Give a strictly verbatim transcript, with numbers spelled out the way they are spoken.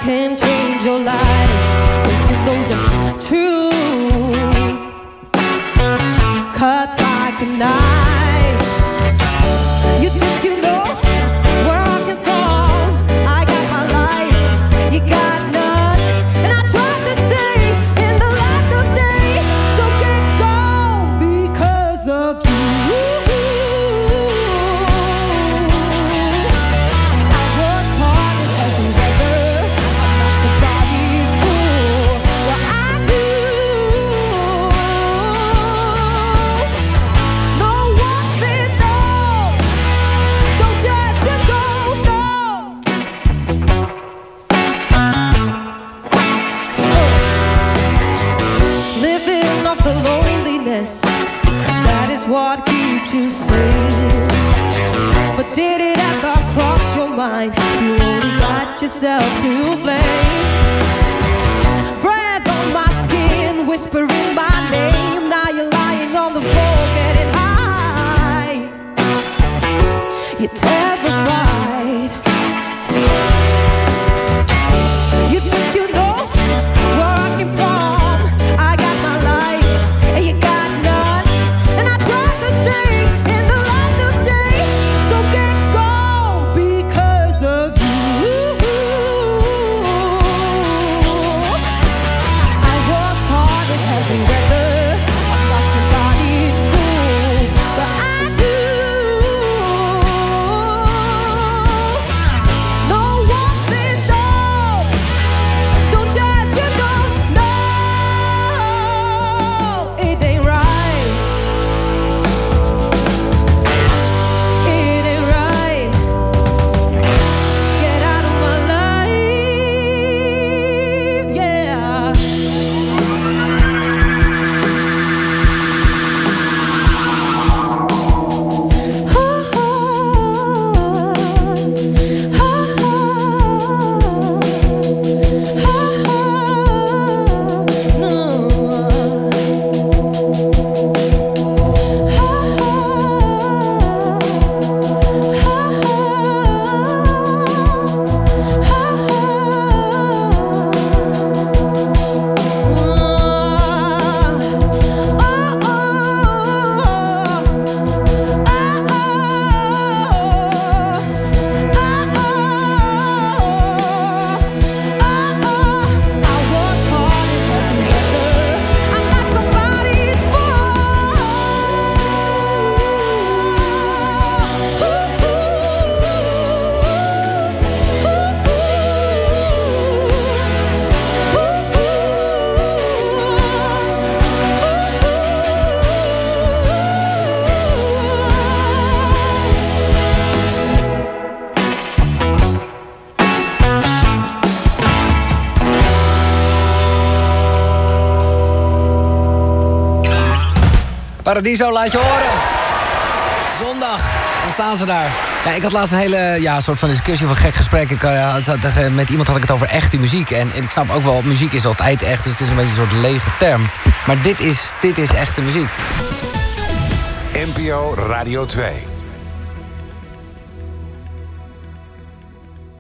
can change your life. Don't you know the truth? Cuts like a knife. You think you know where I came from? I got my life, you got none. And I tried to stay in the light of day, so get gone because of you. That is what keeps you sane. But did it ever cross your mind? You only got yourself to blame. Breath on my skin, whispering my name. Now you're lying on the floor, getting high. You're terrified. You think you know where I came from? I got my life, and you got Paradiso, laat je horen. Zondag, dan staan ze daar. Ja, ik had laatst een hele ja, soort van discussie of een gek gesprek. Ik, uh, met iemand had ik het over echte muziek. En, en ik snap ook wel, muziek is altijd echt. Dus het is een beetje een soort lege term. Maar dit is, dit is echte muziek. N P O Radio twee.